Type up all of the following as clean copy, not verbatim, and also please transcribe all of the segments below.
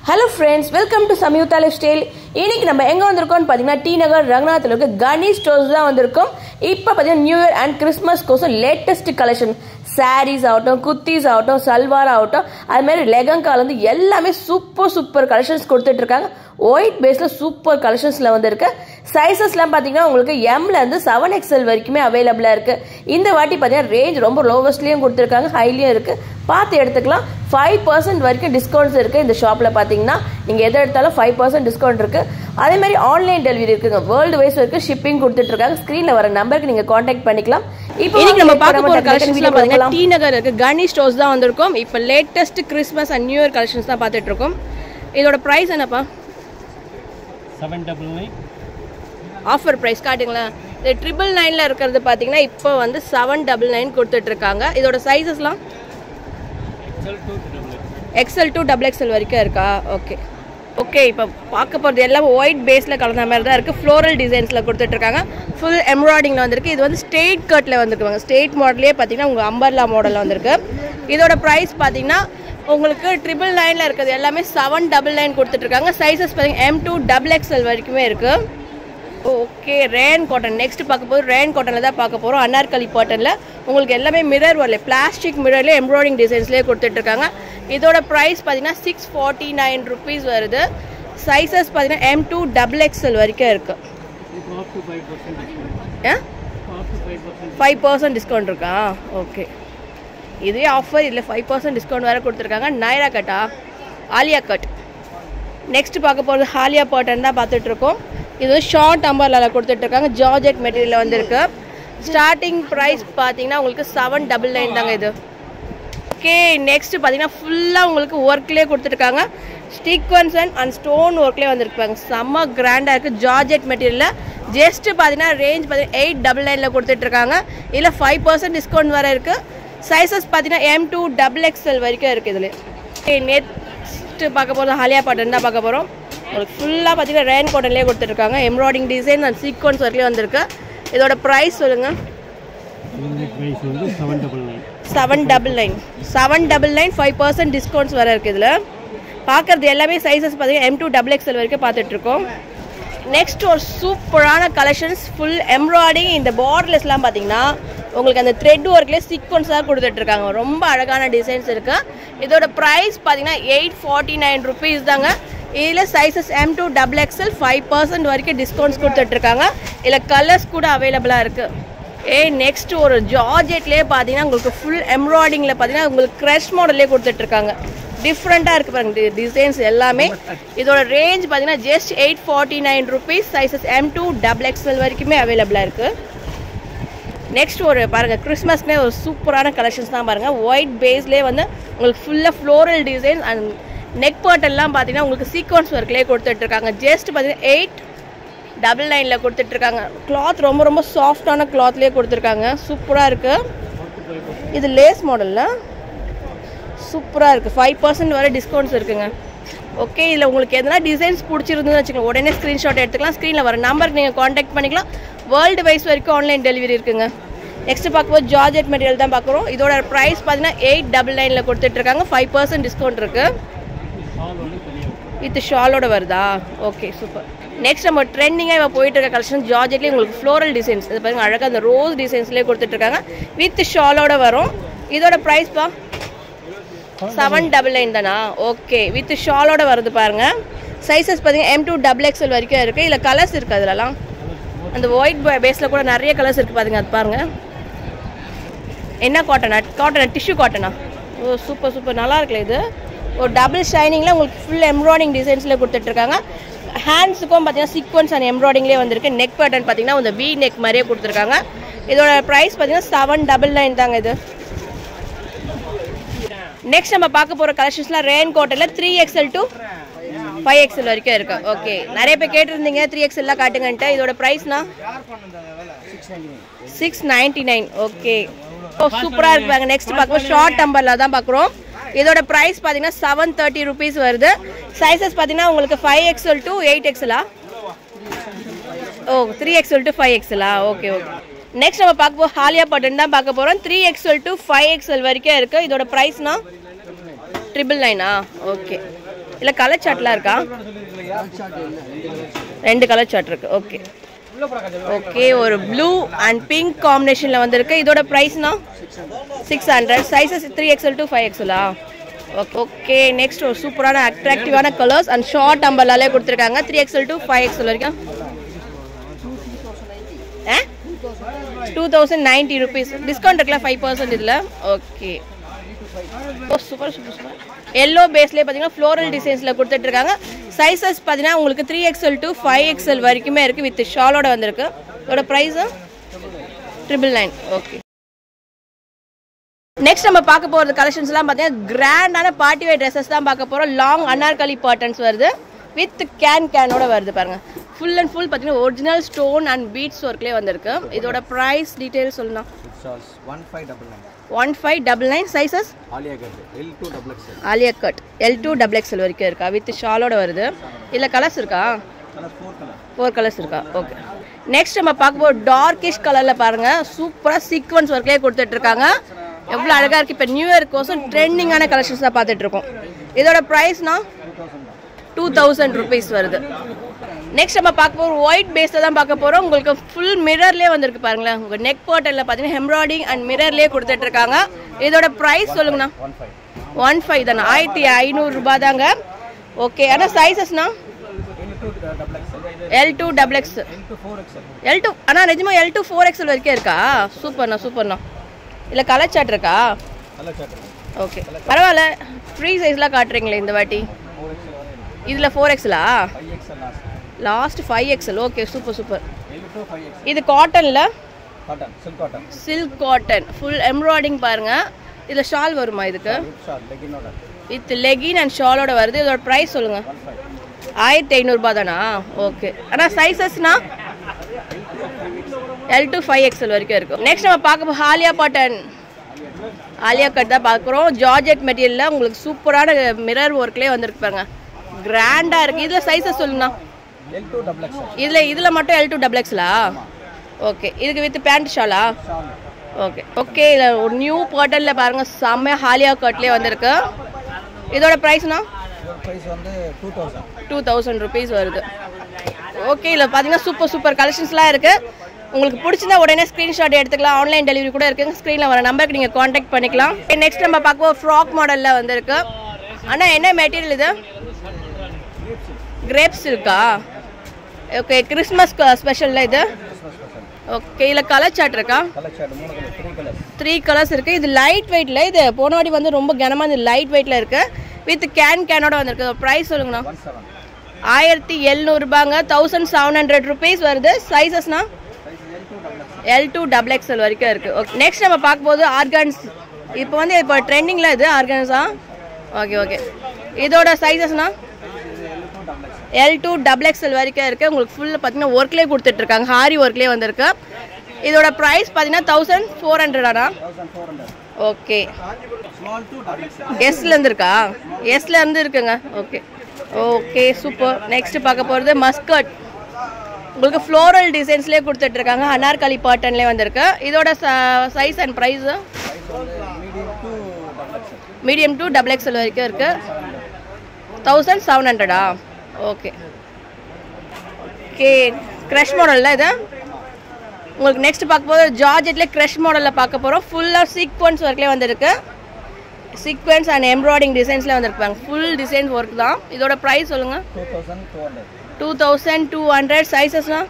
Hello friends, welcome to Samyuktha Lifestyle. இன்னைக்கு நம்ம எங்க வந்திருக்கோம்னு பாத்தீங்கன்னா டி நகர் ரங்கநாத்ல இருக்க கணேஷ் ஸ்டோர்ஸ் தான் வந்திருக்கோம். இப்போ பாத்தீங்கன்னா நியூ இயர் அண்ட் கிறிஸ்மஸ் கோசம் லேட்டஸ்ட் கலெக்ஷன் sarees ஆகட்டும், குர்த்திஸ் ஆகட்டும், சல்வார் ஆகட்டும், அது மாதிரி லெஹங்கால இருந்து எல்லாமே சூப்பர் கலெக்ஷன்ஸ் கொடுத்துட்டு இருக்காங்க. ஒயிட் பேஸ்ல சூப்பர் கலெக்ஷன்ஸ்ல வந்திருக்கு. சைஸஸ்லாம் பாத்தீங்கன்னா உங்களுக்கு எம்ல இருந்து 7XL வரைக்குமே அவைலபிளா இருக்கு. இந்த வாட்டி பாத்தீங்கன்னா ரேஞ்ச் ரொம்ப லோவஸ்ட்லயும் கொடுத்துருக்காங்க, ஹைலியும் இருக்கு. பார்த்து எடுத்துக்கலாம். 5% வரைக்கும் டிஸ்கவுண்ட்ஸ் இருக்கு இந்த ஷாப்ல பாத்தீங்கன்னா. நீங்க எதை எடுத்தாலும் 5% டிஸ்கவுண்ட் இருக்கு. அதே மாதிரி ஆன்லைன் டெலிவரி இருக்குங்க. வேர்ல்டு வைஸ் வரைக்கும் ஷிப்பிங் கொடுத்துட்டு இருக்காங்க. ஸ்கிரீன்ல வர நம்பருக்கு நீங்க கான்டாக்ட் பண்ணிக்கலாம். இப்போ நம்ம பார்க்க போற கலெக்ஷன்ஸ்லாம் பாத்தீங்கன்னா டி நகர் இருக்கு கணேஷ் ஸ்டோர்ஸ் தான் வந்திருக்கோம். இப்போ latest Christmas and new year collections தான் பார்த்துட்டு இருக்கோம். இதோட பிரைஸ் என்னப்பா? 799 ஆஃபர் பிரைஸ் காட்டுங்களா. இது 999ல இருக்கிறது பாத்தீங்கன்னா இப்போ வந்து 799 கொடுத்துட்டு இருக்காங்க. இதோட சைஸஸ்லாம் XL to XXL வரைக்கும் இருக்கா? ஓகே இப்போ பார்க்க போகிறது எல்லாம் ஒயிட் பேஸில் கலந்த மாதிரி தான் இருக்குது. ஃப்ளோரல் டிசைன்ஸில் கொடுத்துட்ருக்காங்க. ஃபுல் எம்ப்ராய்டிங்கில் வந்திருக்கு. இது வந்து ஸ்ட்ரெயிட் கட்டில் வந்துருக்குவாங்க. ஸ்ட்ரெயிட் மாடலே பார்த்தீங்கன்னா உங்களுக்கு அம்பர்லா மாடலில் வந்திருக்கு. இதோட ப்ரைஸ் பார்த்தீங்கன்னா உங்களுக்கு 999ல இருக்கிறது எல்லாமே 799 கொடுத்துட்ருக்காங்க. சைஸஸ் பார்த்தீங்கன்னா M to XXL வரைக்குமே இருக்குது. ஓகே, ரேன் காட்டன் நெக்ஸ்ட் பார்க்க போது ரேன் காட்டனில் தான் பார்க்க போகிறோம். அனார்கலி காட்டனில் உங்களுக்கு எல்லாமே மிரர் வரல, பிளாஸ்டிக் மிரர்லேயே எம்ப்ராய்டிங் டிசைன்ஸ்லேயே கொடுத்துட்ருக்காங்க. இதோட ப்ரைஸ் பார்த்தீங்கன்னா 649 ருபீஸ் வருது. சைஸஸ் பார்த்தீங்கன்னா M to XXL வரைக்கும் இருக்குது. 5% டிஸ்கவுண்ட் இருக்கா? ஓகே, இதே ஆஃபர் இதில் 5% டிஸ்கவுண்ட் வேறு கொடுத்துருக்காங்க. நைரா கட்டா, ஆலியா கட். நெக்ஸ்ட் பார்க்க போகிறது ஹாலியா பாட்டன் தான் பார்த்துட்ருக்கோம். இது ஷார்ட் அம்பர்லாவில் கொடுத்துட்ருக்காங்க. ஜார்ஜெட் மெட்டீரியலில் வந்திருக்கு. ஸ்டார்டிங் ப்ரைஸ் பார்த்தீங்கன்னா உங்களுக்கு 799 தாங்க இது. ஓகே, நெக்ஸ்ட் பார்த்தீங்கன்னா ஃபுல்லாக உங்களுக்கு ஒர்க்லேயே கொடுத்துருக்காங்க. ஸ்டிக்வன்ஸ் அண்ட் ஸ்டோன் ஒர்க்லேயே வந்திருப்பாங்க. செம்ம கிராண்டாக இருக்குது. ஜார்ஜெட் மெட்டீரியலில் ஜஸ்ட்டு பார்த்தீங்கன்னா ரேஞ்ச் பார்த்தீங்கன்னா 899ல் கொடுத்துட்ருக்காங்க. இதில் 5% டிஸ்கவுண்ட் வேறு இருக்குது. சைஸஸ் பார்த்தீங்கன்னா M to XXL வரைக்கும் இருக்குது. இதில் நெக்ஸ்ட் பார்க்க போகிறது ஹாலியா பாட்டன் தான் பார்க்க போகிறோம். உங்களுக்கு ஃபுல்லாக பார்த்தீங்கன்னா ரேன் காட்டன்லேயே கொடுத்துருக்காங்க. எம்ப்ராய்டிங் டிசைன் அண்ட் சீக்வன்ஸ் ஒர்க்லேயே வந்திருக்கு. இதோட ப்ரைஸ் சொல்லுங்கள். 799 5% டிஸ்கவுண்ட்ஸ் வர இருக்குது. இதில் பார்க்குறது எல்லாமே சைஸஸ் பார்த்தீங்கன்னா M to XXL வரைக்கும் பார்த்துட்ருக்கோம். நெக்ஸ்ட் ஒரு சூப்பரான கலெக்ஷன்ஸ் ஃபுல் எம்ப்ராய்டிங். இந்த பார்டர்லெஸ்லாம் பார்த்தீங்கன்னா உங்களுக்கு அந்த த்ரெட் ஒர்க்லேயே சீக்வன்ஸாக கொடுத்துட்ருக்காங்க. ரொம்ப அழகான டிசைன்ஸ் இருக்குது. இதோட ப்ரைஸ் பார்த்தீங்கன்னா 849 ருபீஸ் தாங்க. இதில் சைஸஸ் M to XXL 5% வரைக்கும் டிஸ்கவுண்ட்ஸ் கொடுத்துட்ருக்காங்க. இதில் கலர்ஸ் கூட அவைலபிளாக இருக்குது. நெக்ஸ்ட் ஒரு ஜார்ஜெட்லேயே பார்த்தீங்கன்னா உங்களுக்கு ஃபுல் எம்ப்ராய்டிங்கில் பார்த்தீங்கன்னா உங்களுக்கு க்ரஷ் மாடல்லே கொடுத்துட்ருக்காங்க. டிஃப்ரெண்ட்டாக இருக்குது பாருங்க டிசைன்ஸ் எல்லாமே. இதோட ரேஞ்ச் பார்த்தீங்கன்னா just 849 rupees. Sizes M to XXL வரைக்குமே அவைலபிளாக இருக்குது. நெக்ஸ்ட் ஒரு பாருங்கள் கிறிஸ்மஸ்க்குமே ஒரு சூப்பரான கலெக்ஷன்ஸ் தான் பாருங்கள். ஒயிட் பேஸ்லேயே வந்து உங்களுக்கு ஃபுல்லாக ஃப்ளோரல் டிசைன் அண்ட் நெக் பாட்டெல்லாம் பார்த்தீங்கன்னா உங்களுக்கு சீக்வன்ஸ் ஒர்க்லேயே கொடுத்துட்ருக்காங்க. ஜஸ்ட் பார்த்தீங்கன்னா 899ல் கொடுத்துட்ருக்காங்க. கிளாத் ரொம்ப சாஃப்டான கிளாத்லேயே கொடுத்துருக்காங்க. சூப்பராக இருக்குது. இது லேஸ் மாடலில் சூப்பராக இருக்குது. 5% வரை டிஸ்கவுண்ட்ஸ் இருக்குங்க. ஓகே, இதில் உங்களுக்கு எதனா டிசைன்ஸ் பிடிச்சிருந்துன்னு வச்சுக்கோங்க, உடனே ஸ்க்ரீன்ஷாட் எடுத்துக்கலாம். ஸ்க்ரீனில் வர நம்பருக்கு நீங்கள் காண்டாக்ட் பண்ணிக்கலாம். வேர்ல்டு வைஸ் வரைக்கும் ஆன்லைன் டெலிவரி இருக்குங்க. நெக்ஸ்ட் பார்க்கும்போது ஜார்ஜெட் மெட்டீரியல் தான் பார்க்குறோம். இதோட ப்ரைஸ் பார்த்தீங்கன்னா 899ல் கொடுத்துட்ருக்காங்க. 5% டிஸ்கவுண்ட் இருக்குது. வித் ஷாலோட வருதா? Okay, super. நெக்ஸ்ட் நம்ம ட்ரெண்டிங்காக இப்போ போயிட்டு இருக்க கலெக்ஷன் ஜார்ஜெட்லேயே உங்களுக்கு ஃப்ளோரல் டிசைன்ஸ் இது பாருங்கள் அழகாக அந்த ரோஸ் டிசைன்ஸ்லேயே கொடுத்துட்ருக்காங்க. வித் ஷாலோட வரும். இதோட ப்ரைஸ்ப்பா 799 தானா? ஓகே, வித் ஷாலோட வருது பாருங்கள். சைஸஸ் பார்த்தீங்கன்னா M to XXL வரைக்கும் இருக்குது. இதில் கலர்ஸ் இருக்குது. அதிலலாம் அந்த ஒயிட் பேஸில் கூட நிறைய கலர்ஸ் இருக்குது பாருங்க. அது பாருங்கள். என்ன காட்டனா டிஷ்யூ காட்டனா? ஓ சூப்பர் நல்லா இருக்குல்ல. இது ஒரு டபுள் ஷைனிங்கில் உங்களுக்கு ஃபுல் எம்ப்ராய்டிங் டிசைன்ஸில் கொடுத்துட்ருக்காங்க. ஹேண்ட்ஸுக்கும் பார்த்தீங்கன்னா சீக்வன்ஸ் அண்ட் எம்ப்ராய்டிங்லேயே வந்திருக்கு. நெக் பேட்டர்ன் பார்த்தீங்கன்னா இந்த V நெக் மாதிரியே கொடுத்துருக்காங்க. இதோட ப்ரைஸ் பார்த்தீங்கன்னா 799 தாங்க இது. நெக்ஸ்ட் நம்ம பார்க்க போகிற கலெக்ஷன்ஸ்லாம் ரெயின் காட்டனில் 3XL to 5XL வரைக்கும் இருக்கு. ஓகே, நிறைய பேர் கேட்டிருந்தீங்க 3XLலாம் காட்டுங்கன்ட்டு. இதோட ப்ரைஸ்னா 699. ஓகே, சூப்பராக இருக்குவாங்க. நெக்ஸ்ட் பார்க்கும்போது ஷார்ட் அம்பரில் தான் பார்க்குறோம். இதோட ப்ரைஸ் பார்த்தீங்கன்னா 730 ருபீஸ் வருது. சைஸஸ் பார்த்தீங்கன்னா உங்களுக்கு 5XL to 8XL-ஆ? 3XL to 5XL-ஆ? ஓகே. நெக்ஸ்ட் நம்ம பார்க்க போகிறோம் ஹாலியா பாட்டன் தான் பார்க்க போகிறோம். 3XL to 5XL வரைக்கும் இருக்குது. இதோட ப்ரைஸ்னா 999. ஓகே, இல்லை கலர் சார்ட்லாம் இருக்கா? 2 கலர் சார்ட் இருக்கு. ஓகே ஓகே, ஒரு ப்ளூ அண்ட் பிங்க் காம்பினேஷனில் வந்திருக்கு. இதோட ப்ரைஸ்னா 600. Sizes 3XL to 5XL. Okay, next ஒரு சூப்பரான அட்ராக்டிவான கலர்ஸ் அண்ட் ஷார்ட் அம்பர்லாலே கொடுத்துருக்காங்க. 3XL to 5XL வரைக்கும் 2090 rupees. டிஸ்கவுண்ட் இருக்குல்ல 5% இதில். Okay, super super super. Yellow பேஸ்லேயே பார்த்தீங்கன்னா ஃப்ளோரல் டிசைன்ஸில் கொடுத்துட்ருக்காங்க. சைஸஸ் பார்த்தீங்கன்னா உங்களுக்கு 3XL to 5XL வரைக்குமே இருக்குது. வித் ஷாலோட வந்திருக்கு. இதோட ப்ரைஸு 999. ஓகே, நெக்ஸ்ட் நம்ம பார்க்க போகிறது கலெக்ஷன்ஸ்லாம் பார்த்தீங்கன்னா கிராண்டான பார்ட்டி வேர் ட்ரெஸ்ஸஸ் தான் பார்க்க போகிறோம். லாங் அனார்கலி பேட்டர்ன்ஸ் வருது. வித் கேனோட வருது பாருங்கள். ஃபுல் அண்ட் ஃபுல் பார்த்தீங்கன்னா ஒரிஜினல் ஸ்டோன் அண்ட் பீட்ஸ் ஒர்க்லேயே வந்திருக்கு. இதோட ப்ரைஸ் டீட்டெயில் சொல்லணும். 1599. Sizes Alia cut L2 XXL வரைக்கும் இருக்கா. வித் ஷாலோட வருது. இதில் கலர்ஸ் இருக்கா? 4 கலர்ஸ் இருக்கா. ஓகே, நெக்ஸ்ட் நம்ம பார்க்க போகிற டார்க்கிஷ் கலரில் பாருங்கள். சூப்பராக சீக்வன்ஸ் ஒர்க்லேயே கொடுத்துட்ருக்காங்க. எவ்வளோ அழகாக இருக்குது. இப்போ நியூ இயர் கோசம் ட்ரெண்டிங்கான கலெக்ஷன்ஸ் தான் பார்த்துட்ருக்கோம். இதோட ப்ரைஸ்னா 2000 rupees வருது. நெக்ஸ்ட் நம்ம பார்க்க போகிறோம் ஒயிட் பேஸில் தான் பார்க்க போகிறோம். உங்களுக்கு ஃபுல் மிரர்லேயே வந்திருக்கு பாருங்களேன். உங்கள் நெக் பாட்டலில் பார்த்தீங்கன்னா எம்ப்ராய்டிஙங் அண்ட் மிரர்லேயே கொடுத்துட்ருக்காங்க. இதோட ப்ரைஸ் சொல்லுங்கண்ணா. 15 தானே, 1500 ரூபாய் தாங்க. ஓகே, ஆனால் சைஸஸ்ண்ணா L2 XXL L2. ஆனால் நிஜமாக L2 4XL வரைக்கும் இருக்கா? சூப்பர்ண்ணா சூப்பர்ண்ணா. இல்லை கலர் சார்ட் இருக்கா? ஓகே, பரவாயில்ல. ஃப்ரீ சைஸ்லாம் காட்டுறீங்களே இந்த வாட்டி. இதில் 4XL last 5XL. Okay, super super. இது காட்டனில் சில்க் காட்டன் ஃபுல் எம்ப்ராய்டிங் பாருங்கள். இதில் ஷால் வருமா? இதுக்கு வித் லெகின் அண்ட் ஷாலோட வருது. இதோட ப்ரைஸ் சொல்லுங்கள். 1500 ரூபாய் தானா? ஓகே, ஆனால் சைஸஸ்னா L2 5XL வரைக்கும் இருக்கும். நெக்ஸ்ட் நம்ம பார்க்க ஆலியா பாட்டன் ஆலியா கட் தான் பார்க்குறோம். ஜார்ஜெட் மெட்டீரியலில் உங்களுக்கு சூப்பரான மிரர் ஒர்க்லேயே வந்திருக்கு பாருங்க. கிராண்டாக இருக்குது. இதில் சைஸஸ் சொல்லுங்கண்ணா. இதில் மட்டும் L2 XXL. ஓகே, இதுக்கு வித் பேண்ட் ஷாலா? ஓகே ஓகே, இதில் ஒரு நியூ பாட்டனில் பாருங்கள். செம்ம ஆலியா கட்லேயே வந்திருக்கு. இதோட ப்ரைஸ்னா 2000 rupees வருது. ஓகே, இதில் பார்த்தீங்கன்னா சூப்பர் சூப்பர் கலெக்ஷன்ஸ்லாம் இருக்குது. உங்களுக்கு பிடிச்சிருந்தா உடனே ஸ்க்ரீன்ஷாட் எடுத்துக்கலாம். ஆன்லைன் டெலிவரி கூட இருக்குங்க. ஸ்க்ரீனில் வர நம்பருக்கு நீங்கள் காண்டாக்ட் பண்ணிக்கலாம். நெக்ஸ்ட் நம்ம பார்க்குவோம் ஃப்ராக் மாடலில் வந்திருக்கு. ஆனால் என்ன மெட்டீரியல் இது? கிரேப்ஸ் இருக்கா? ஓகே, கிறிஸ்மஸ் ஸ்பெஷலில் இது. ஓகே, இதில் கலர் சார்ட் இருக்கா? 3 கலர்ஸ் இருக்குது. இது லைட் வெயிட்டில். இது போன வாட்டி வந்து ரொம்ப கனமாக இது லைட் வெயிட்டில் இருக்குது. வித் கேனோட வந்திருக்கு. ப்ரைஸ் சொல்லுங்கண்ணா. 1700 ரூபாங்க. 1700 rupees வருது. சைஸஸ்னா L2 XXL வரைக்கும் இருக்குது. ஓகே, நெக்ஸ்ட் நம்ம பார்க்கும்போது ஆர்கான்ஸ். இப்போ ட்ரெண்டிங்கில் இது ஆர்கான்ஸா? ஓகே ஓகே, இதோட சைஸஸ்னா L2 XXL வரைக்கும் இருக்குது. உங்களுக்கு ஃபுல்லாக பார்த்தீங்கன்னா ஒர்க்லேயே கொடுத்துட்ருக்காங்க. ஹாரி ஒர்க்லேயே வந்திருக்கு. இதோட ப்ரைஸ் பார்த்தீங்கன்னா 1400 ஆனா? ஓகே, எஸ்லேருந்து இருக்கா? எஸ்லேருந்து இருக்குங்க. Okay okay, super. நெக்ஸ்ட் பார்க்க போகிறது மஸ்கட். உங்களுக்கு ஃப்ளோரல் டிசைன்ஸ்லேயே கொடுத்துட்ருக்காங்க. அனார்கலி பேட்டர்ன்லேயே வந்திருக்கு. இதோட size and price medium to XXL வரைக்கும் இருக்குது. 1700. ஓகே ஓகே, க்ரஷ் மாடலில் இது. உங்களுக்கு நெக்ஸ்ட் பார்க்க போது ஜார்ஜெட்லேயே க்ரஷ் மாடலில் பார்க்க போகிறோம். ஃபுல்லாக சீக்வன்ஸ் ஒர்க்லேயே வந்திருக்கு. சீக்வன்ஸ் அண்ட் எம்ப்ராய்டிங் டிசைன்ஸ்லேயே வந்திருப்பாங்க. ஃபுல் டிசைன்ஸ் ஒர்க் தான். இதோட ப்ரைஸ் சொல்லுங்கள். 2200. சைஸஸ்னா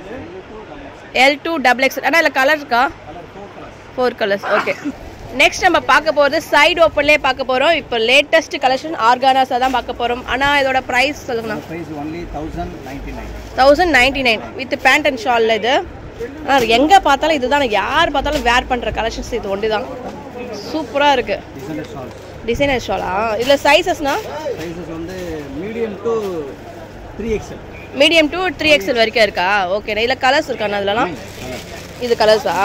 L2 XXL. ஆனால் இதில் கலர் இருக்கா? 4 கலர்ஸ். ஓகே, நெக்ஸ்ட் நம்ம பார்க்க போகிறது சைடு ஓப்பன்லேயே பார்க்க போகிறோம். இப்போ லேட்டஸ்ட் கலெக்ஷன் ஆர்கானாஸாக தான் பார்க்க போகிறோம். ஆனால் இதோட ப்ரைஸ் சொல்லுங்கண்ணா. 1099 வித் பேண்ட் அண்ட் ஷாலில் இது. ஆனால் எங்கே பார்த்தாலும் இதுதான், யார் பார்த்தாலும் வேர் பண்ணுற கலெக்ஷன்ஸ் இது ஒன்று தான். சூப்பராக இருக்குது. டிசைனர் ஷாலா? இதில் சைஸஸ்னா மீடியம் to 3XL வரைக்கும் இருக்கா? ஓகேண்ணா. இதில் கலர்ஸ் இருக்காண்ணா? இதுலலாம் இது கலர்ஸா?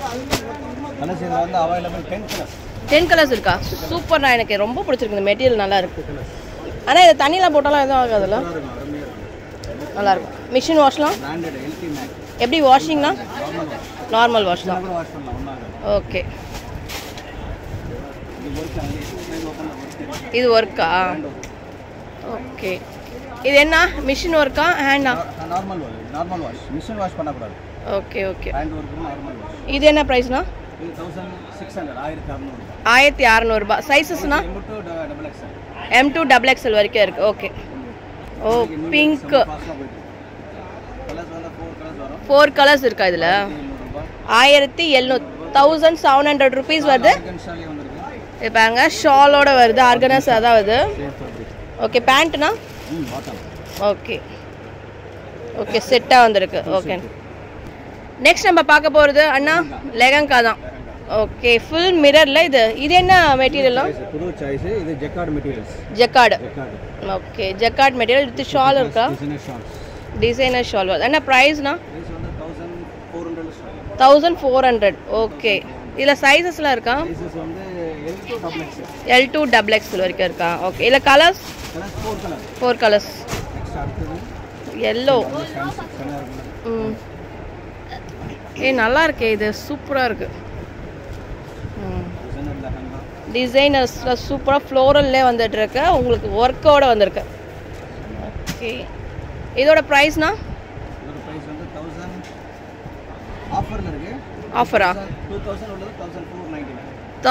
10 கலர்ஸ் இருக்கா? சூப்பர்ண்ணா. எனக்கு ரொம்ப பிடிச்சிருக்கு. இந்த மெட்டீரியல் நல்லா இருக்குது. ஆனால் இதை தண்ணியெலாம் போட்டாலும் எதுவும் ஆகாதுல்ல? நல்லாயிருக்கும். மிஷின் வாஷ்லாம் எப்படி? வாஷிங்னா நார்மல் வாஷ் தான். ஓகே, இது ஒர்க்கா? ஓகே இது என்ன மிஷின் ஒர்க்கா ஹேண்டா நார்மல் வாஷ் மிஷின் வாஷ் பண்ணக்கூடாது okay okay hand work normal wash இது என்ன பிரைஸ்னா இது 1600 1600 ரூபாய் சைஸஸ்னா M2 XXL வரைக்கும் இருக்கு ஓகே ஓ பிங்க் கலர்ஸ் வந்து 4 கலர்ஸ் இருக்கா இதுல 1700 rupees வருது இது பாருங்க ஷாலோட வருது ஆர்கனைஸ் அதான் வருது ஓகே பேண்ட்னா ஓகே ஓகே செட்டா வந்திருக்கு ஓகே நெக்ஸ்ட் நம்ம பார்க்க போறது அண்ணா லெஹங்கா தான் ஓகே ஃபுல் மிரர்ல இது என்ன மெட்டீரியல் புது சாய்ஸ் இது jacquard materials jacquard okay jacquard material with shawl இருக்கா டிசைனர் ஷால் என்ன பிரைஸ்னா பிரைஸ் வந்து 1400 ஓகே இதுல சைஸஸ்லாம் இருக்கா சைஸஸ் வந்து L2 XXL வரைக்கும் இருக்கா ஓகே இதுல கலர்ஸ் 4 கலர்ஸ் yellow நல்லா இருக்கு இது சூப்பரா இருக்கு டிசைனர்ஸ் சூப்பரா ஃப்ளோரல்லே வந்துட்டு இருக்கு உங்களுக்கு ஒர்க்கோட வந்திருக்கு ஓகே இதோட பிரைஸ்னா இதோட பிரைஸ் வந்து 1000 ஆஃபர்ல இருக்கு ஆஃபரா 2000 உள்ளது 1499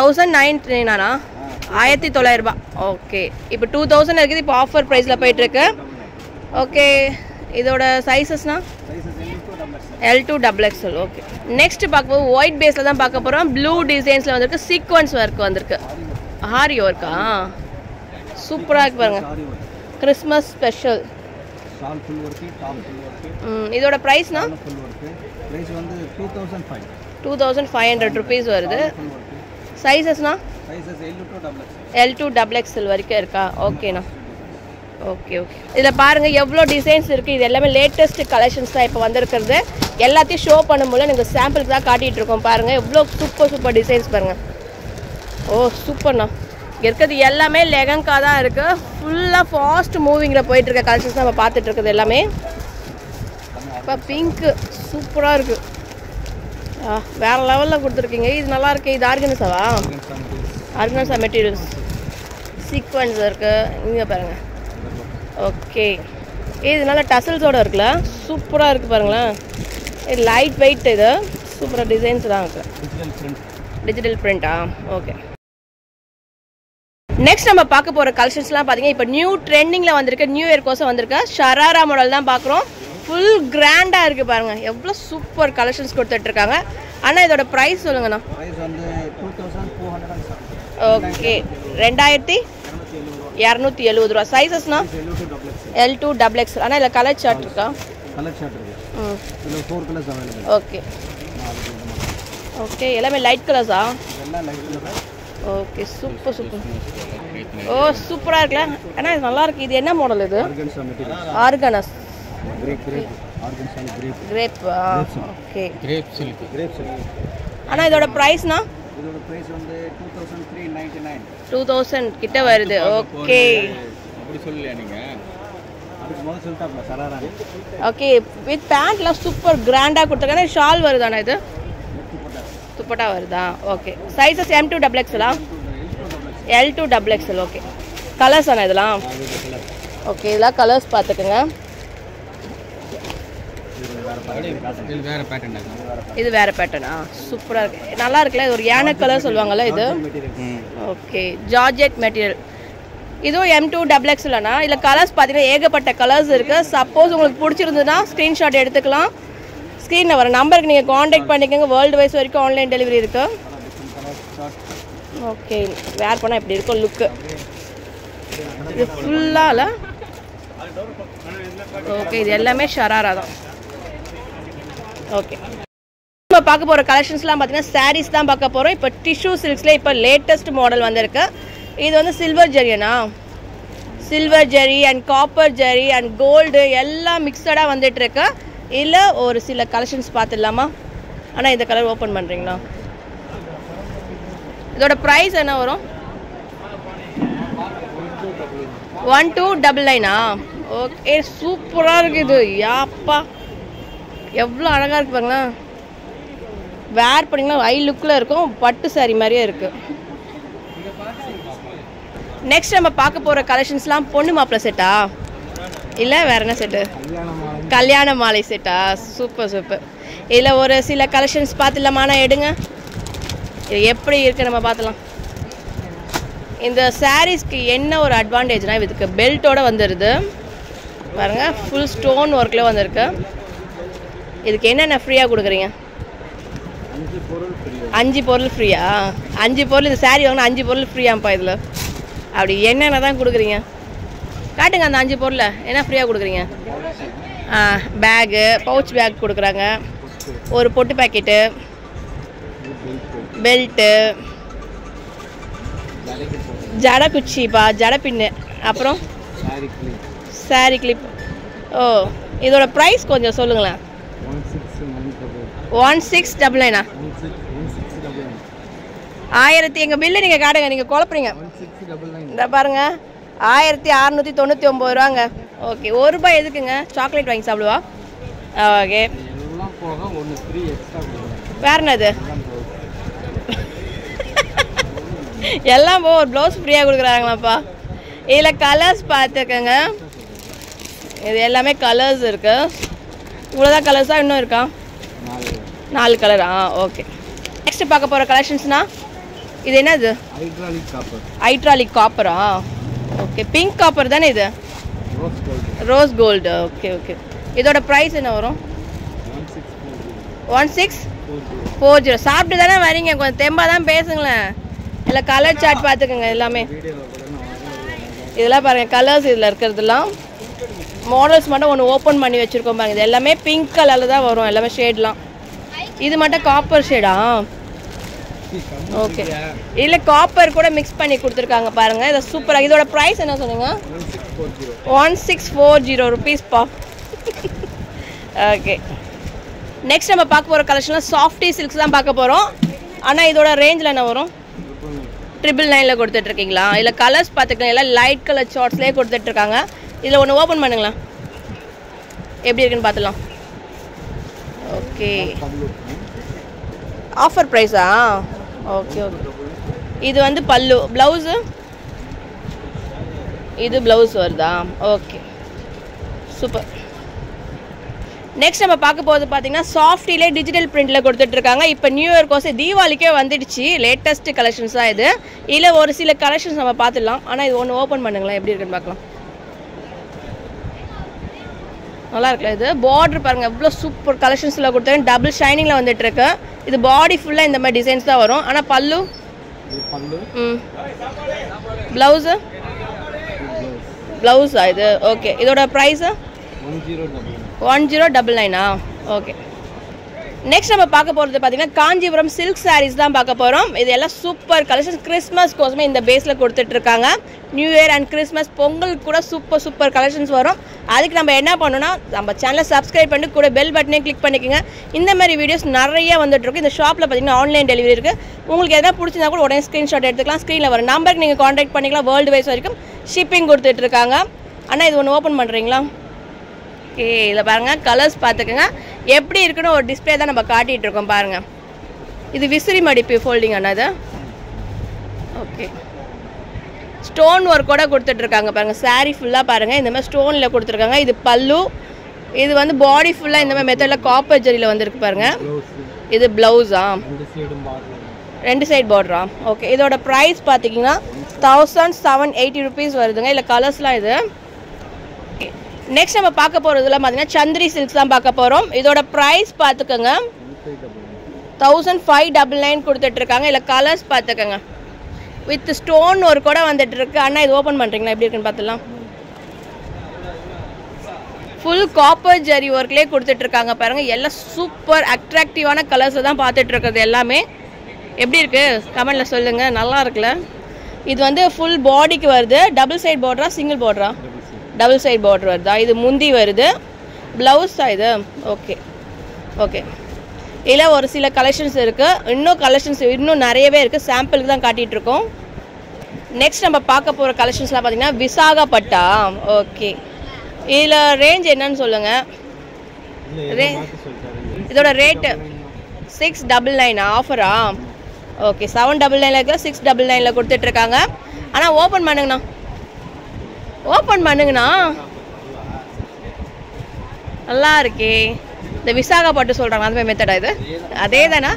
1900 ரூபாய் ஓகே இப்போ 2000 இருக்குது இப்போ ஆஃபர் பிரைஸ்ல போயிட்டு இருக்கு ஓகே இதோட சைஸஸ்னா L2 XXL ஓகே நெக்ஸ்ட் பார்க்கும்போது ஒயிட் பேஸ்ல தான் பார்க்க போறோம் ப்ளூ டிசைன்ஸ்ல வந்திருக்கு சீக்வென்ஸ் ஒர்க் வந்திருக்கு ஹாரி ஒர்க்கா சூப்பரா இருக்கு பாருங்க Christmas special shawl full work top full work இதோட பிரைஸ்னா ஃபுல் ஒர்க் பிரைஸ் வந்து 2500 rupees வருது சைஸஸ்னா சைஸஸ் L2 XXL வரைக்கும் இருக்கா ஓகேண்ணா ஓகே ஓகே இதில் பாருங்கள் எவ்வளோ டிசைன்ஸ் இருக்குது இது எல்லாமே லேட்டஸ்ட் கலெக்ஷன்ஸ் தான் இப்போ வந்திருக்கிறது எல்லாத்தையும் ஷோ பண்ணும்போது நீங்கள் சாம்பிளுக்கு தான் காட்டிகிட்டு இருக்கோம் பாருங்கள் எவ்வளோ சூப்பர் டிசைன்ஸ் பாருங்கள் ஓ சூப்பர்ண்ணா இருக்கிறது எல்லாமே லெஹங்கா தான் இருக்குது ஃபுல்லாக ஃபாஸ்ட் மூவிங்கில் போயிட்டுருக்க கலெக்ஷன்ஸ் தான் நம்ம பார்த்துட்டு இருக்குது எல்லாமே இப்போ பிங்க்கு சூப்பராக இருக்குது வேறு லெவலில் கொடுத்துருக்கீங்க இது நல்லா இருக்கு இது ஆர்கனைஸாவா ஆர்கனைஸா மெட்டீரியல்ஸ் சீக்வென்ஸ் இருக்குது இங்கே பாருங்கள் ஓகே இது நல்லா டசல்ஸோடு இருக்குல்ல சூப்பராக இருக்குது பாருங்களேன் இது லைட் வெயிட் இது சூப்பராக டிசைன்ஸ் தான் இருக்குது டிஜிட்டல் பிரிண்டா ஓகே நெக்ஸ்ட் நம்ம பார்க்க போகிற கலெக்ஷன்ஸ்லாம் பார்த்தீங்கன்னா இப்போ நியூ ட்ரெண்டிங்கில் வந்திருக்கு நியூ இயர் கோசம் வந்திருக்கு ஷராரா மாடல் தான் பார்க்குறோம் ஃபுல் கிராண்டாக இருக்குது பாருங்கள் எவ்வளோ சூப்பர் கலெக்ஷன்ஸ் கொடுத்துட்ருக்காங்க ஆனால் இதோட ப்ரைஸ் சொல்லுங்கண்ணா ஓகே 2270 ரூபா சைஸஸ்னா L2 XXL ஆனால் இதில் கலர் சார்ட் இருக்கா ஓகே ஓகே எல்லாமே லைட் கலர்ஸா ஓகே சூப்பர் ஓ சூப்பராக இருக்குல்ல ஆனால் இது நல்லா இருக்கு இது என்ன மாடல் இது ஆர்கனஸ் கிரேப் ஓகே ஆனால் இதோட ப்ரைஸ்னா இதோட பிரைஸ் வந்து 2399 2000 கிட்ட வருது ஓகே அப்படி சொல்லலையா நீங்க அதுக்கு முதல்ல சொல்லிட்டாப்ல சராரா ஓகே வித் பேண்ட்லாம் சூப்பர் கிராண்டா கொடுத்துருக்காங்க ஷால் வருதானா இது துப்பட்டா வருதா okay sizes M2 XXL L2 XXL okay colours ஆனா இதெல்லாம் ஓகே இதெல்லாம் கலர்ஸ் பார்த்துக்கோங்க இது வேற பேட்டர்னா சூப்பரா இருக்கு நல்லா இருக்குல்ல இது ஒரு யானை கலர் சொல்லுவாங்கல்ல இது ஓகே ஜார்ஜெட் மெட்டீரியல் இதுவும் M2 XXL அண்ணா இதில் கலர்ஸ் பார்த்தீங்கன்னா ஏகப்பட்ட கலர்ஸ் இருக்குது சப்போஸ் உங்களுக்கு பிடிச்சிருந்ததுன்னா ஸ்க்ரீன்ஷாட் எடுத்துக்கலாம் ஸ்க்ரீனில் வர நம்பருக்கு நீங்கள் காண்டாக்ட் பண்ணிக்கோங்க வேர்ல்டு வைஸ் வரைக்கும் ஆன்லைன் டெலிவரி இருக்குது ஓகே வேர் பண்ணால் இப்படி இருக்கும் லுக்கு இது ஃபுல்லாக ஓகே இது எல்லாமே ஷராரா தான் ஓகே நம்ம பார்க்க போகிற கலெக்ஷன்ஸ்லாம் பார்த்தீங்கன்னா சாரீஸ் தான் பார்க்க போகிறோம் இப்போ டிஷ்யூ சில்க்ஸில் இப்போ லேட்டஸ்ட் மாடல் வந்திருக்கு இது வந்து சில்வர் ஜரினா silver zari and copper zari and gold எல்லாம் மிக்சடாக வந்துட்டுருக்கு இல்லை ஒரு சில கலெக்ஷன்ஸ் பார்த்துடலாமா ஆனால் இந்த கலர் ஓப்பன் பண்ணுறீங்களா இதோட ப்ரைஸ் என்ன வரும் 1299 ஓகே சூப்பராக இருக்குது இது யாப்பா எவ்வளோ அழகாக இருக்கு பாருங்களேன் வேர் பண்ணிங்கன்னா ஐ லுக்கில் இருக்கும் பட்டு சாரி மாதிரியே இருக்குது நெக்ஸ்ட் நம்ம பார்க்க போகிற கலெக்ஷன்ஸ்லாம் பொண்ணு மாப்பிள்ளை செட்டா இல்லை வேற என்ன செட்டு? கல்யாண மாலை செட்டா? Super super. இதில் ஒரு சில கலெக்ஷன்ஸ் பார்த்துலாமாண்ணா எடுங்க. இது எப்படி இருக்குது நம்ம பார்த்துலாம். இந்த சாரீஸ்க்கு என்ன ஒரு அட்வான்டேஜ்னா இதுக்கு பெல்ட்டோடு வந்துடுது பாருங்கள். ஃபுல் ஸ்டோன் ஒர்க்கில் வந்திருக்கு. இதுக்கு என்னென்ன ஃப்ரீயாக கொடுக்குறீங்க? 5 பொருள் ஃப்ரீயா? 5 பொருள் இந்த சாரீ வாங்கினா 5 பொருள் ஃப்ரீயாப்பா இதில். அப்படி என்னென்ன தான் கொடுக்குறீங்க காட்டுங்க. அந்த 5 பொருளை என்ன ஃப்ரீயாக கொடுக்குறீங்க? பேகு, பவுச் பேக் கொடுக்குறாங்க, ஒரு பொட்டு பேக்கெட்டு, பெல்ட்டு, ஜடை குச்சிப்பா, ஜடை பின்னு, அப்புறம் சாரி கிளிப். ஓ, இதோட ப்ரைஸ் கொஞ்சம் சொல்லுங்களேன். 1699. 1000 எங்கள் பில்லு நீங்கள் காட்டுங்க. நீங்கள் குழப்பறீங்க. இந்த பாருங்க 1699 ரூபாங்க. ஓகே, ₹1 எதுக்குங்க? சாக்லேட் வாங்கி சாப்பிடுவா? ஓகே, வேற என்னது? எல்லாம் ஒரு ப்ளவுஸ் ஃப்ரீயாக கொடுக்குறாங்களாப்பா. இதில் கலர்ஸ் பார்த்துக்கங்க. இது எல்லாமே கலர்ஸ் இருக்கு. இவ்வளோதான் கலர்ஸா? இன்னும் இருக்கா? 4 கலரா? ஓகே. நெக்ஸ்ட் பார்க்க போகிற கலெக்ஷன்ஸ்னா இது என்னது? ஹைட்ராலிக் காப்பரா? ஓகே, பிங்க் காப்பர் தானே இது? Rose gold. Okay okay. இதோட ப்ரைஸ் என்ன வரும்? 1640. சாப்பிட்டு தானே வரீங்க, கொஞ்சம் தெம்பாக தான் பேசுங்களேன். இல்லை கலர் சார்ட் பார்த்துக்கோங்க எல்லாமே. இதெல்லாம் பாருங்கள் கலர்ஸ் இதில் இருக்கிறதுலாம். மாடல்ஸ் மட்டும் ஒன்று ஓப்பன் பண்ணி வச்சுருக்கோம் பாருங்கள். இது எல்லாமே பிங்க் கலரில் தான் வரும் எல்லாமே ஷேட்லாம். இது மட்டும் காப்பர் ஷேடா? ஓகே, இல்லை காப்பர் கூட மிக்ஸ் பண்ணி கொடுத்துருக்காங்க பாருங்கள். இதை சூப்பராக. இதோட ப்ரைஸ் என்ன சொன்னீங்க? 1640 rupeesப்பா. ஓகே, நெக்ஸ்ட் நம்ம பார்க்க போகிற கலெக்ஷன்லாம் சாஃப்டி சில்க்ஸ் தான் பார்க்க போகிறோம். ஆனால் இதோட ரேஞ்சில் என்ன வரும்? 999 கொடுத்துட்ருக்கீங்களா? இல்லை கலர்ஸ் பார்த்துக்கலாம். எல்லாம் லைட் கலர் ஷார்ட்ஸ்லேயே கொடுத்துட்ருக்காங்க. இதில் ஒன்று ஓப்பன் பண்ணுங்களேன், எப்படி இருக்குன்னு பார்த்துலாம். ஓகே, ஆஃபர் ப்ரைஸா? Okay okay. இது வந்து பல்லு, ப்ளவுஸு இது ப்ளவுஸ் வருதா? Okay super. நெக்ஸ்ட் நம்ம பார்க்க போகிறது பார்த்தீங்கன்னா சாஃப்டிலே டிஜிட்டல் பிரிண்டில் கொடுத்துட்ருக்காங்க. இப்போ நியூ இயர் கோசம் தீபாவளிக்கே வந்துடுச்சு. லேட்டஸ்ட் கலெக்ஷன்ஸ் தான் இது. இல்லை ஒரு சில கலெக்ஷன்ஸ் நம்ம பார்த்துடலாம். ஆனால் இது ஒன்று ஓப்பன் பண்ணுங்களேன், எப்படி இருக்குன்னு பார்க்கலாம். நல்லா இருக்குல்ல? இது பார்டர் பாருங்கள் எவ்வளோ சூப்பர் கலெக்ஷன்ஸில் கொடுத்தாங்க. டபுள் ஷைனிங்கில் வந்துட்டுருக்கு. இது பாடி ஃபுல்லாக இந்த மாதிரி டிசைன்ஸ் தான் வரும். ஆனால் பல்லு ப்ளவுஸு ப்ளவுஸா இது? ஓகே, இதோட ப்ரைஸு 1099. ஓகே. நெக்ஸ்ட் நம்ம பார்க்க போகிறது பார்த்தீங்கன்னா காஞ்சிபுரம் சில்க் சாரீஸ் தான் பார்க்க போகிறோம். இது எல்லாம் சூப்பர் கலெக்ஷன்ஸ். கிறிஸ்மஸ் கோசமே இந்த பேஸில் கொடுத்துட்ருக்காங்க. நியூ இயர் அண்ட் கிறிஸ்மஸ் பொங்கலுக்கு கூட சூப்பர் சூப்பர் கலெக்ஷன்ஸ் வரும். அதுக்கு நம்ம என்ன பண்ணணும்னா நம்ம சேனலை சப்ஸ்கிரைப் பண்ணி கூட பெல் பட்டனே கிளிக் பண்ணிக்கோங்க. இந்த மாதிரி வீடியோஸ் நிறைய வந்துட்டுருக்கு. இந்த ஷாப்பில் பார்த்தீங்கன்னா ஆன்லைன் டெலிவரி இருக்குது. உங்களுக்கு எதனா பிடிச்சிருந்தா கூட உடனே ஸ்க்ரீன்ஷாட் எடுத்துக்கலாம். ஸ்க்ரீனில் வர நம்பருக்கு நீங்கள் காண்டாக்ட் பண்ணிக்கலாம். வேர்ல்டு வைஸ் வரைக்கும் ஷிப்பிங் கொடுத்துட்ருக்காங்க. ஆனால் இது ஒன்று ஓப்பன் பண்ணுறீங்களா? ஓகே, இதில் பாருங்கள் கலர்ஸ் பார்த்துக்கோங்க. எப்படி இருக்குன்னு ஒரு டிஸ்பிளே தான் நம்ம காட்டிகிட்டு இருக்கோம் பாருங்கள். இது விசிறி மடிப்பு ஃபோல்டிங் ஆனது. ஓகே, ஸ்டோன் ஒர்க்கோட கொடுத்துட்ருக்காங்க பாருங்கள். சாரீ ஃபுல்லாக பாருங்கள் இந்த மாதிரி ஸ்டோனில் கொடுத்துருக்காங்க. இது பல்லு. இது வந்து பாடி ஃபுல்லாக இந்த மாதிரி மெத்தடில் காப்பர் ஜரியில் வந்துருக்கு பாருங்கள். இது ப்ளவுஸா? 2 சைட் பார்டரா? ஓகே, இதோட ப்ரைஸ் பார்த்தீங்கன்னா 1780 rupees வருதுங்க. இல்லை கலர்ஸ்லாம் இது. நெக்ஸ்ட் நம்ம பார்க்க போகிறதுல பார்த்தீங்கன்னா சந்திரி சில்க்ஸ் தான் பார்க்க போகிறோம். இதோட ப்ரைஸ் பார்த்துக்கோங்க 1599 கொடுத்துட்ருக்காங்க. இல்லை கலர்ஸ் பார்த்துக்கோங்க. வித் ஸ்டோன் ஒரு கூட வந்துட்டுருக்கு. ஆனால் இது ஓப்பன் பண்ணுறீங்களா, எப்படி இருக்குன்னு பார்த்துலாம். ஃபுல் காப்பர் ஜரி ஒர்க்லேயே கொடுத்துட்ருக்காங்க பாருங்கள். எல்லாம் சூப்பர் அட்ராக்டிவான கலர்ஸை தான் பார்த்துட்ருக்குறது எல்லாமே. எப்படி இருக்குது கமெண்டில் சொல்லுங்கள். நல்லா இருக்குல்ல? இது வந்து ஃபுல் பாடிக்கு வருது. டபுள் சைட் பார்டரா சிங்கிள் பார்டரா? டபுள் சைட் பார்டர் வருதா? இது முந்தி வருது. ப்ளவுஸா இது? Okay okay. இதில் ஒரு சில கலெக்ஷன்ஸ் இருக்குது. இன்னும் கலெக்ஷன்ஸ் இன்னும் நிறையவே இருக்குது. சாம்பிளுக்கு தான் காட்டிகிட்ருக்கோம். நெக்ஸ்ட் நம்ம பார்க்க போகிற கலெக்ஷன்ஸ்லாம் பார்த்தீங்கன்னா விசாகப்பட்டா. ஓகே, இதில் ரேஞ்ச் என்னன்னு சொல்லுங்கள். இதோட ரேட்டு 699 ஆஃபரா? ஓகே, 799 இருக்குது, 699 கொடுத்துட்ருக்காங்க. அண்ணா ஓப்பன் பண்ணுங்கண்ணா, ஓப்பன் பண்ணுங்கண்ணா. நல்லா இருக்கே. இந்த விசாகப்பட்டு சொல்கிறாங்க அந்த மாதிரி மெத்தடா இது? அதே தானா?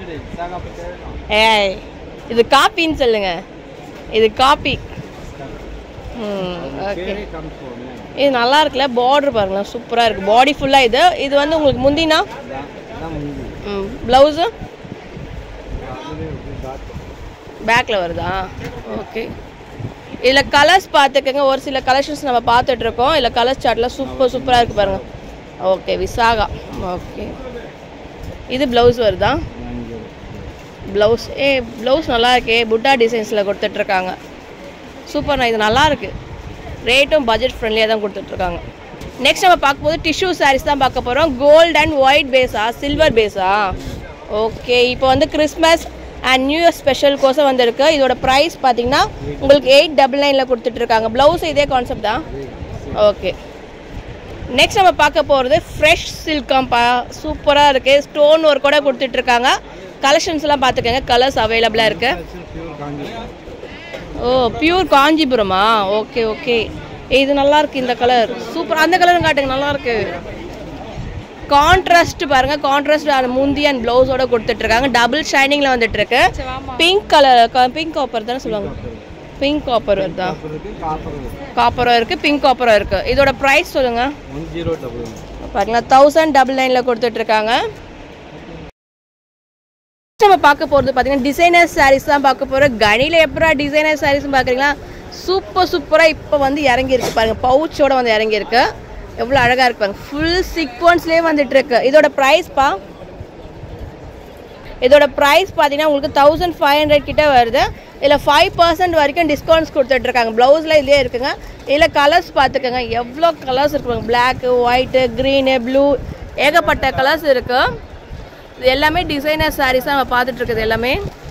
ஏய் இது காப்பின்னு சொல்லுங்க, இது காப்பி. ஓகே இது நல்லா இருக்குல்ல, பார்டர் பாருங்களேன் சூப்பராக இருக்குது, பாடி ஃபுல்லாக. இது இது வந்து உங்களுக்கு முந்தினா ப்ளவுஸு பேக்கில் வருதா? ஓகே இதில் கலர்ஸ் பார்த்துக்கங்க, ஒரு சில கலெக்ஷன்ஸ் நம்ம பார்த்துட்ருக்கோம். இதில் கலர்ஸ் சார்ட்லாம் சூப்பராக இருக்குது பாருங்கள். ஓகே விசாகா. ஓகே இது ப்ளவுஸ் வருதா? ப்ளவுஸ் ப்ளவுஸ் நல்லா இருக்கே, புட்டா டிசைன்ஸில் கொடுத்துட்ருக்காங்க. சூப்பர்ண்ணா, இது நல்லாயிருக்கு. ரேட்டும் பட்ஜெட் ஃப்ரெண்ட்லியாக தான் கொடுத்துட்ருக்காங்க. நெக்ஸ்ட் நம்ம பார்க்கும்போது டிஷ்யூ சாரீஸ் தான் பார்க்க போகிறோம். கோல்ட் அண்ட் ஒயிட் பேஸா, சில்வர் பேஸா? ஓகே இப்போ வந்து Christmas and new year special கோசம் வந்திருக்கு. இதோட ப்ரைஸ் பார்த்தீங்கன்னா உங்களுக்கு 899 கொடுத்துட்ருக்காங்க. ப்ளவுஸ் இதே கான்செப்ட் தான். ஓகே நெக்ஸ்ட் நம்ம பார்க்க போகிறது ஃப்ரெஷ் சில்காம்பா, சூப்பராக இருக்குது. ஸ்டோன் ஒர்க் கூட கொடுத்துட்ருக்காங்க. கலெக்ஷன்ஸ்லாம் பார்த்துக்கோங்க, கலர்ஸ் அவைலபிளாக இருக்குது. ஓ பியூர் காஞ்சிபுரமா? ஓகே ஓகே இது நல்லாயிருக்கு, இந்த கலர் சூப்பர். அந்த கலரும் காட்டுங்க, நல்லாயிருக்கு. கான்ட்ராஸ்ட் பாருங்கள், கான்ட்ராஸ்ட் அந்த முந்தி அண்ட் ப்ளவுஸோட கொடுத்துட்ருக்காங்க. டபுள் ஷைனிங்கில் வந்துட்டுருக்கு. பிங்க் கலர், பிங்க் காப்பர் தானே சொல்லுவாங்க? பிங்க் காப்பர் வருதா? காப்பரும் இருக்குது, பிங்க் காப்பரும் இருக்குது. இதோட ப்ரைஸ் சொல்லுங்கள். பாருங்களா 1099 கொடுத்துட்ருக்காங்க. நம்ம பார்க்க போகிறது பார்த்தீங்கன்னா டிசைனர் சாரீஸ் தான் பார்க்க போகிறோம். கனியில் எப்படா டிசைனர் சாரீஸ்னு பார்க்குறீங்களா? சூப்பராக இப்போ வந்து இறங்கியிருக்கு பாருங்கள், பவுச்சோட வந்து இறங்கியிருக்கு. எவ்வளோ அழகாக இருக்கு பாருங்கள், ஃபுல் சீக்வன்ஸ்லேயே வந்துட்டுருக்கு. இதோட ப்ரைஸ்ப்பா, இதோட ப்ரைஸ் பார்த்தீங்கன்னா உங்களுக்கு 1500 கிட்ட வருது. இதில் 5% வரைக்கும் டிஸ்கவுண்ட்ஸ் கொடுத்துட்ருக்காங்க. ப்ளவுஸில் இதுலேயே இருக்குங்க. இதில் கலர்ஸ் பார்த்துக்கோங்க, எவ்வளோ கலர்ஸ் இருக்குங்க. பிளாக்கு, ஒயிட்டு, க்ரீனு, ப்ளூ, ஏகப்பட்ட கலர்ஸ் இருக்குது. இது எல்லாமே டிசைனர் சாரீஸாக நம்ம பார்த்துட்ருக்குது எல்லாமே.